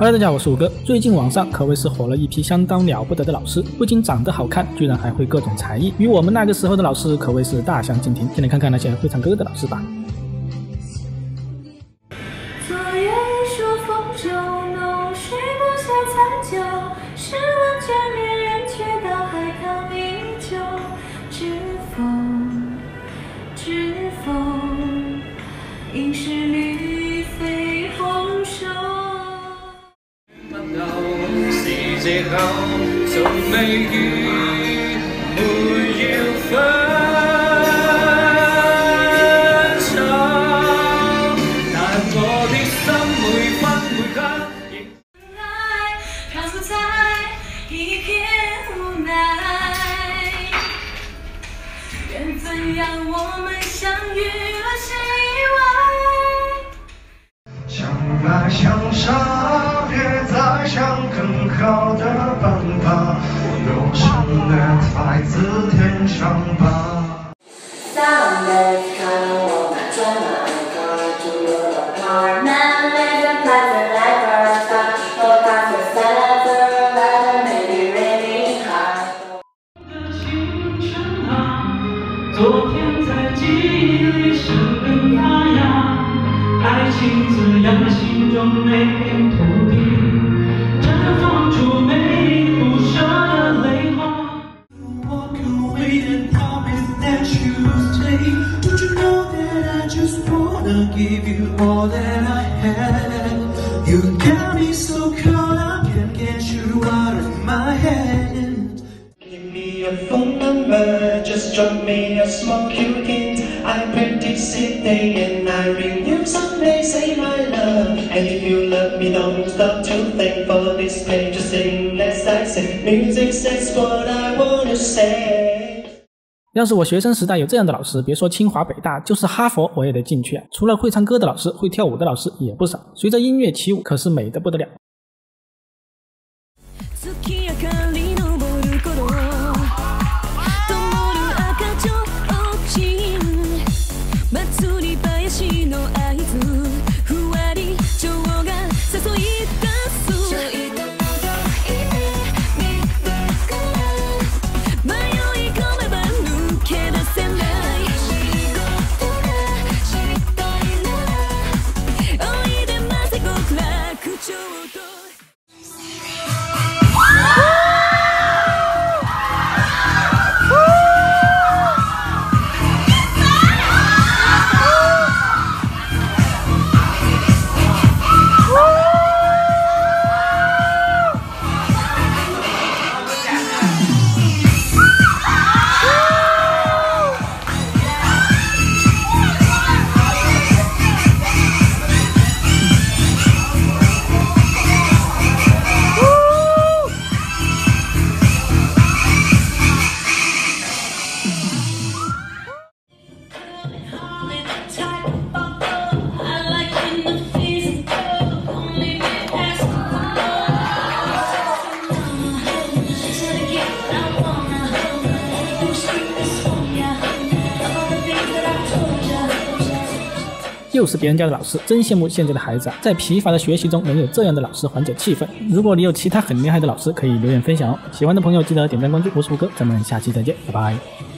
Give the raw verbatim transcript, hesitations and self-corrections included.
Hello， 大家好，我是五哥。最近网上可谓是火了一批相当了不得的老师，不仅长得好看，居然还会各种才艺，与我们那个时候的老师可谓是大相径庭。先来看看那些会唱歌的老师吧。 昨夜说风骤浓，睡不下残酒，试问卷面人，却道海棠依旧。知否，知否，应是绿肥红瘦。是藉口，從未遇，沒要分手。但我的心每分每刻仍愛，漂浮在一片無奈。緣分讓我們相遇，而是意外。 相愛相殺，別再想更好的辦法，若是能來自天上吧。 Someday come我們追滿個主流的 part， 難為人拍着來玩耍，我怕是 forever but maybe really hard。的青春啊，昨天在記憶裡生根發芽，愛情滋養了心中每片土地，綻放出美麗不捨的淚花。 Walk away and promise that you'll stay. Don't you know that I just wanna give you all that I have? You got me so caught up, can't get you out of my head. Give me a phone number, just drop me a small cute hint. I practice it day and I ring you someday, say my love. And if you love me, don't stop to think for this page, just sing as I say. Music says what I wanna say. 要是我学生时代有这样的老师，别说清华北大，就是哈佛我也得进去啊！除了会唱歌的老师，会跳舞的老師也不少，随着音乐起舞可是美得不得了。又是别人家的老师，真羡慕现在的孩子啊！在疲乏的学习中能有这样的老师缓解气氛。如果你有其他很厉害的老师，可以留言分享哦。喜欢的朋友记得点赞关注，我是胡哥，咱们下期再见，拜拜。